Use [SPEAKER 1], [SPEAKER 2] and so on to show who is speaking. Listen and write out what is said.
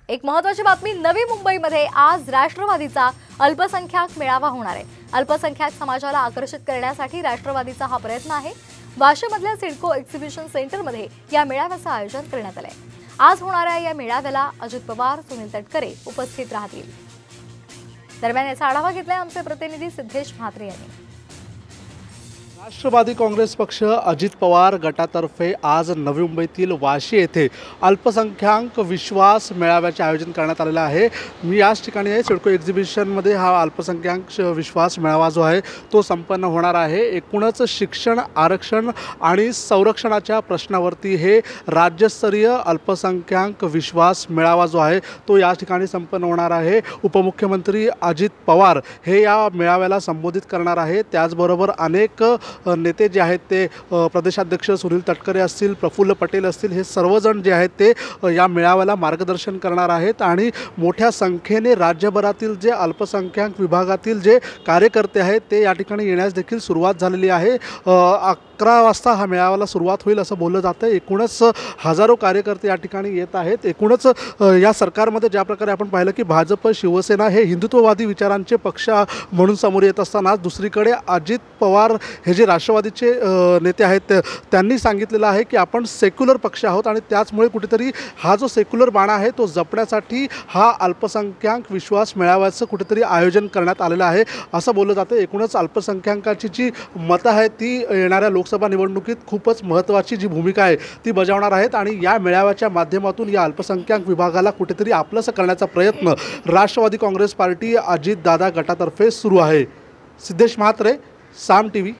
[SPEAKER 1] एक महत्त्वाची बातमी, नवी मुंबईमध्ये आज राष्ट्रवादीचा अल्पसंख्याक मेळावा होणार आहे। अल्पसंख्याक समाजाला आकर्षित करण्यासाठी राष्ट्रवादीचा हा प्रयत्न आहे। वाशीमधल्या सिडको एक्झिबिशन सेंटरमध्ये या मेळाव्याचं आयोजन करण्यात आले आहे। आज होणाऱ्या या मेळाव्याला अजित पवार, सुनील तटकरे उपस्थित राहतील। दरम्यान याचा आढावा घेतलाय आमचे प्रतिनिधी सिद्धेश म्हात्रे यांनी।
[SPEAKER 2] राष्ट्रवादी काँग्रेस पक्ष अजित पवार गटातर्फे आज नवी मुंबईतील वाशी येथे अल्पसंख्याक विश्वास मेळाव्याचे आयोजन करण्यात आलेले आहे। मी याच ठिकाणी आहे, सिडको एक्झिबिशनमध्ये हा अल्पसंख्याक विश्वास मेळावा जो आहे तो संपन्न होणार आहे। एकूणच शिक्षण, आरक्षण आणि संरक्षणाच्या प्रश्नावरती हे राज्यस्तरीय अल्पसंख्याक विश्वास मेळावा जो आहे तो या ठिकाणी संपन्न होणार आहे। उपमुख्यमंत्री अजित पवार हे या मेळाव्याला संबोधित करणार आहे। त्याचबरोबर अनेक नेते जे आहेत ते प्रदेशाध्यक्ष सुनील तटकरे असतील, प्रफुल्ल पटेल असतील, हे सर्वजण जे आहेत ते या मेळाव्याला मार्गदर्शन करणार आहेत आणि मोठ्या संख्येने राज्यभरातील जे अल्पसंख्याक विभागातील जे कार्यकर्ते आहेत ते या ठिकाणी येण्यास देखील सुरुवात झालेली आहे। 11 वाजता हा मेळाव्याला सुरुवात होईल असं बोललं जातं। एकूणच हजारो कार्यकर्ते या ठिकाणी येत आहेत। एकूणच या सरकारमध्ये ज्या प्रकारे आपण पाहिलं की भाजप, शिवसेना हे हिंदुत्ववादी विचारांचे पक्ष म्हणून समोर येत असताना दुसरीकडे अजित पवार हे जे राष्ट्रवादीचे नेते आहेत त्यांनी सांगितलेलं आहे की आपण सेक्युलर पक्ष आहोत आणि त्याचमुळे कुठेतरी हा जो सेक्युलर बाणा आहे तो जपण्यासाठी हा अल्पसंख्याक विश्वास मेळाव्याचं कुठेतरी आयोजन करण्यात आलेलं आहे असं बोललं जातं। एकूणच अल्पसंख्याकांची जी मतं आहेत ती येणाऱ्या लोकसभा निवडणुकीत खूपच महत्त्वाची जी भूमिका आहे ती बजावणार आहेत आणि या मेळाव्याच्या माध्यमातून या अल्पसंख्याक विभागाला कुठेतरी आपलंसं करण्याचा प्रयत्न राष्ट्रवादी काँग्रेस पार्टी अजितदादा गटातर्फे सुरू आहे। सिद्धेश म्हात्रे, साम टीव्ही।